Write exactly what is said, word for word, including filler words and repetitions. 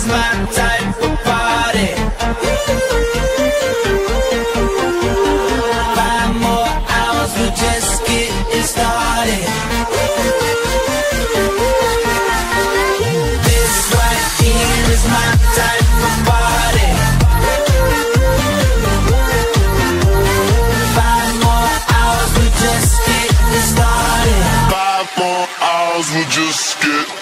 is my type of party. Five more hours, we're just getting started. This right here is my type of party. Five more hours, we're just getting started. Five more hours, we're just getting